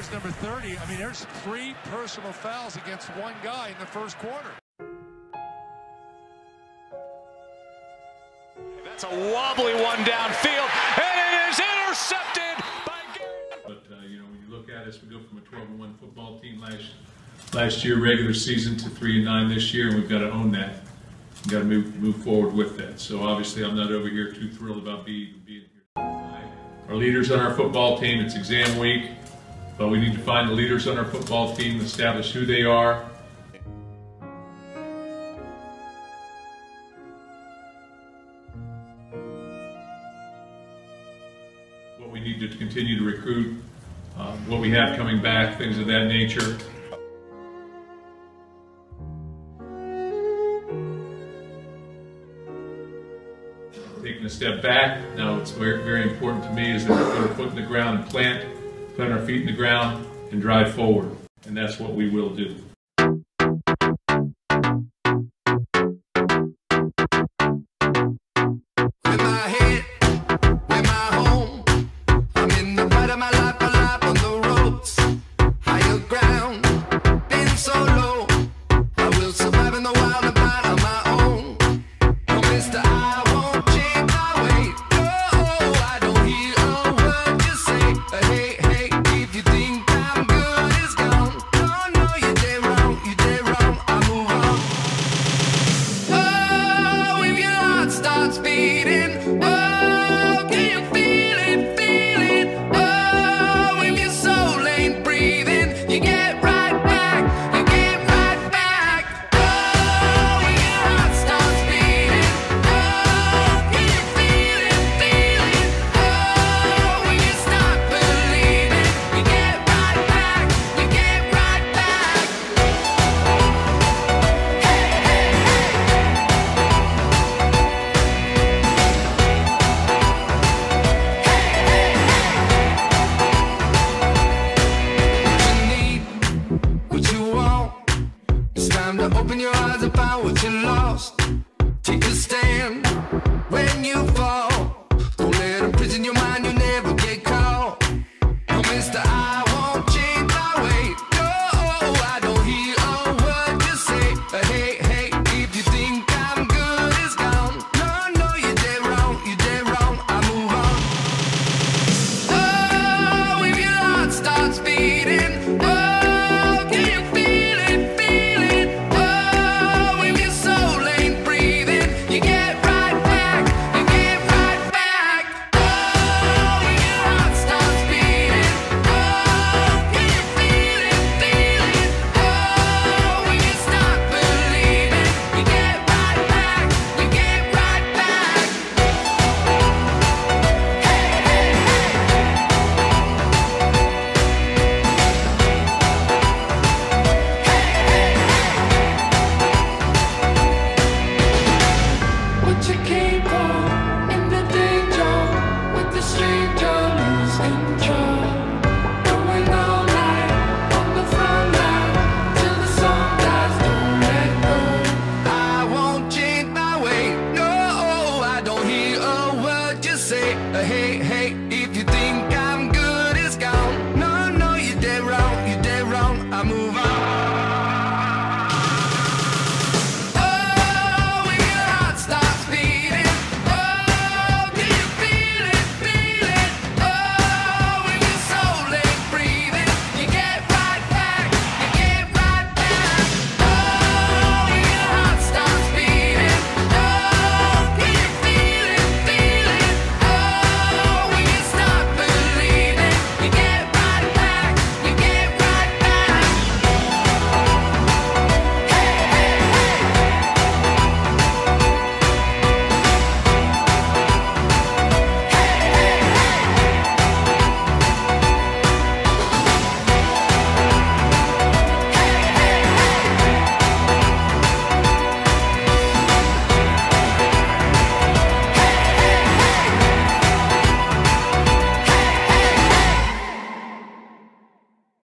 That's number 30. I mean, there's 3 personal fouls against one guy in the first quarter. That's a wobbly one downfield, and it is intercepted by Garrett. But, you know, when you look at us, we go from a 12-1 football team last year, regular season, to 3-9 this year, and we've got to own that. We've got to move forward with that. So obviously I'm not over here too thrilled about being here tonight. Our leaders on our football team, it's exam week, but we need to find the leaders on our football team, establish who they are. What we need to continue to recruit, what we have coming back, things of that nature. Taking a step back, now it's very, very important to me is that we put our foot in the ground and plant our feet in the ground and drive forward. And that's what we will do. Open your eyes and find what you lost. Take a stand when you fall. Don't let them prison your mind, you'll never get caught. Oh, mister, I won't change my way. No, I don't hear a word you say. Hey, hey, if you think I'm good, it's gone. No, no, you're dead wrong, I move on. Oh, if your heart starts beating, oh,